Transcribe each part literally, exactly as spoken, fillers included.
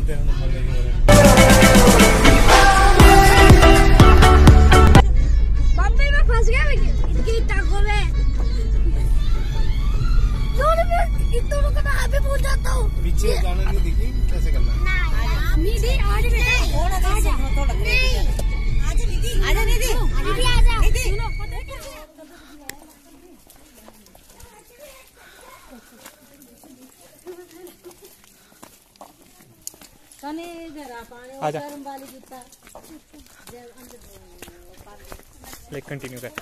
तेरा नंबर लेके बम्बई में फंस गया मैं इनकी टांगों में। इन दोनों का नाम भी भूल जाता हूँ। पीछे जाना नहीं दिखी कैसे करना है? निधि आज बेटा आजा आजा निधि आजा निधि निधि आजा निधि कने इधर आ पानी और गरम वाली जूता ले कंटिन्यू कर।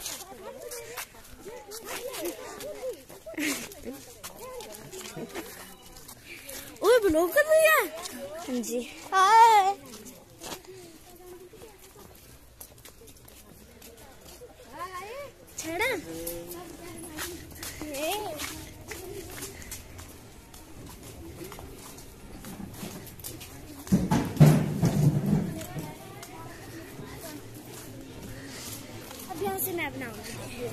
ओए ब्लॉग कर रही है। हाँ जी हाय छड़ा अब यहाँ से मैं बनाऊंगी।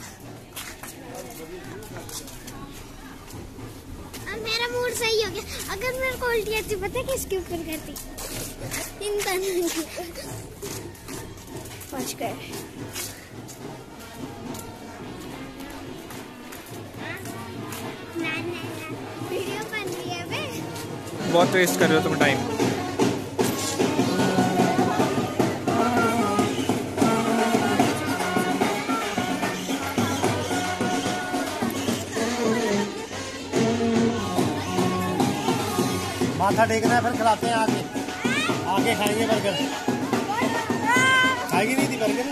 अब मेरा मूड सही हो गया। अगर मेरे को उल्टी आती पता है किसके ऊपर करती इन दोनों की पहुंच गए। वीडियो बन रही है बे। बहुत वेस्ट कर रहे हो तुम टाइम। माथा टेकना है फिर खिलाते हैं आगे आगे खाएंगे बर्गर। खाएगी नहीं थी बर्गर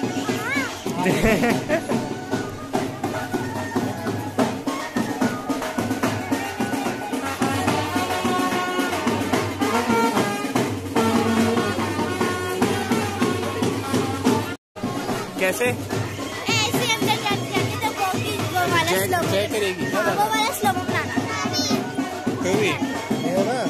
कैसे ऐसे अंदर जाते जाते तो वो भी वो वाला स्लो करेगी वो वाला स्लो बनाना तो भी ये ना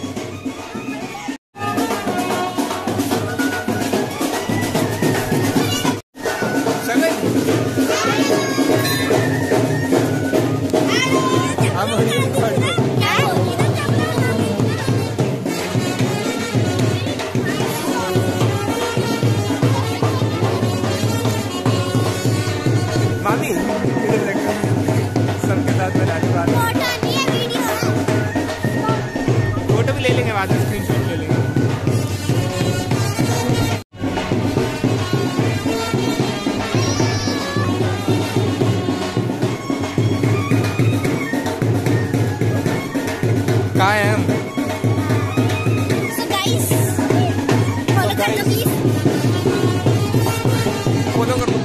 मामी सबके साथ बनाने वाले फोटो भी ले लेंगे बाद में स्क्रीनशॉट ले लेंगे। कहाँ हैं हम? फॉलो करो।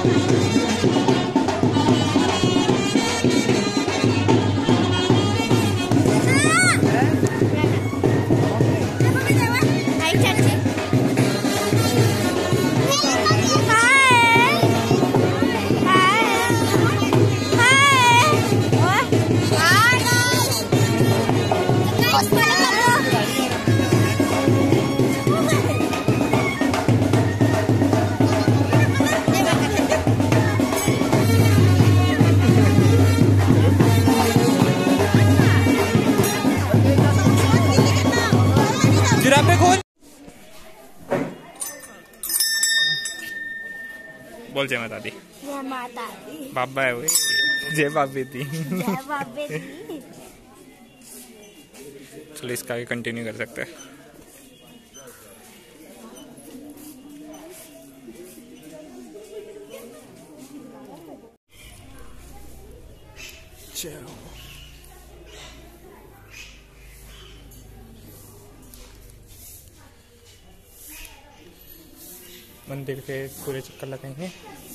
जिराफे खोल बोल जय माता दी। जय माता दी। बाबा है वो जय बाबे दी। जय बाबे दी। चलो इसका आगे कंटिन्यू कर सकते हैं। चलो मंदिर के पूरे चक्कर लगाएंगे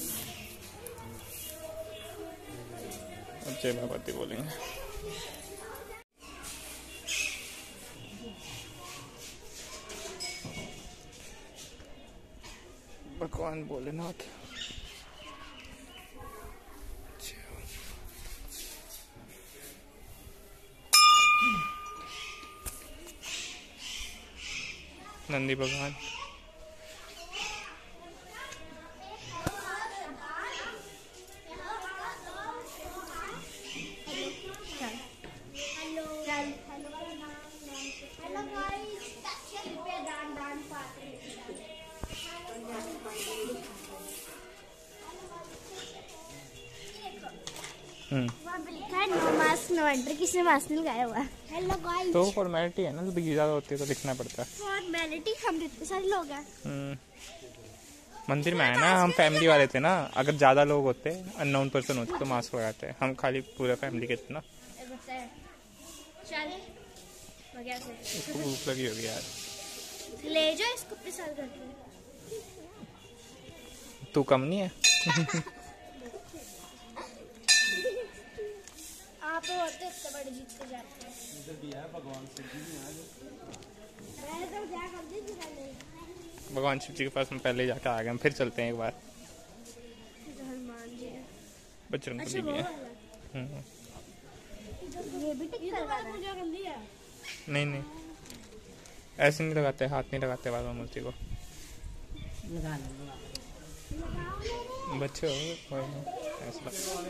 और जय बाबा दी बोलेंगे। भगवान भोलेनाथ। नंदी भगवान। Hello hello hello guys hmm वहाँ पे लिखा है नो मास्क नो एंट्री, किसने मास्क नहीं लगाया हुआ। Hello guys. तो फॉर्मेलिटी है ना, तो भीड़ ज़्यादा होती है तो दिखना पड़ता है। फॉर्मेलिटी, हम इतने सारे लोग हैं। हम्म मंदिर में है ना, हम फैमिली वाले थे ना, अगर ज़्यादा लोग होते अननोन पर्सन होते तो मास्क लगाते हैं, हम खाली पूरा फैमिली के थे ना। चल इसको भूख लगी होगी यार। ले जाओ इसको पिसल करके। तू कम नहीं है। आप होते इतने बड़े जीत के जाते हैं। इधर भी है भगवान शिव जी भी है। मैं तो क्या कर दी थी पहले। भगवान शिव जी के पास हम पहले जाके आ गए, हम फिर चलते हैं एक बार। हनुमान जी है। बजरंग अच्छा बली वो भी है। वाला। हम्म, ये भी टिक कर रहा है। नहीं नहीं ऐसे नहीं लगाते, हाथ नहीं लगाते बाबा मूर्ति को। बच्चे हो कोई नहीं ऐसा।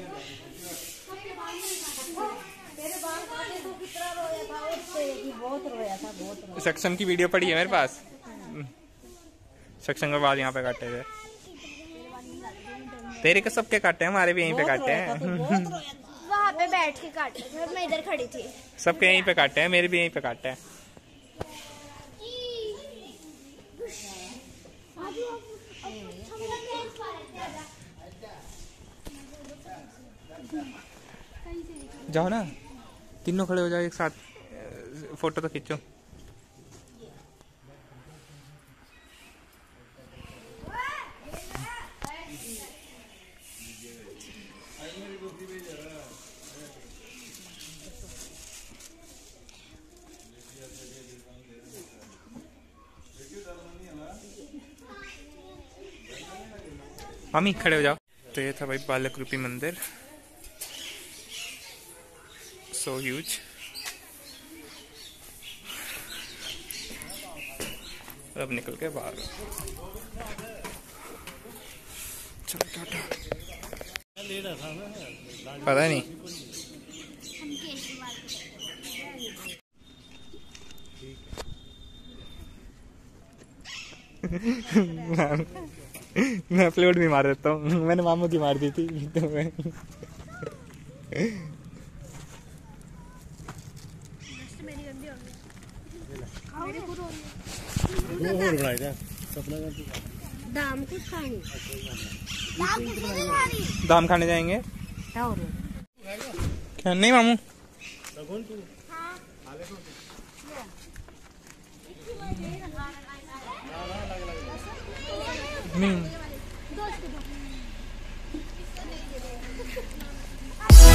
बहुत रोया था, बहुत रोया। सक्षम की वीडियो पड़ी है मेरे पास। सक्षम के बाद यहाँ पे काटे थे। तेरे के सबके काटे हैं, हमारे भी यहीं पे काटे हैं। वहाँ पे बैठ के काटे थे, मैं इधर खड़ी थी। सबके यहीं पे काटे हैं, मेरे भी यहीं पे काटे हैं। जाओ ना, तीनों खड़े हो जाओ एक साथ, फोटो तो खींचो। मम्मी खड़े हो जाओ। तो ये था भाई बालक रूपी मंदिर, सो ह्यूज। अब निकल के बाहर। चलो टाटा। ले रहा था मैं, पता नहीं। हम केशवाल मैं अपलोड भी मार देता हूँ, मैंने मामू की मार दी थी तो मैं मेरी गंदी हो गई। और बनाया था सपना का। दाम कुछ खानी, दाम कुछ नहीं खानी। दाम खाने जाएंगे क्या? नहीं मामू कौन तू नहीं।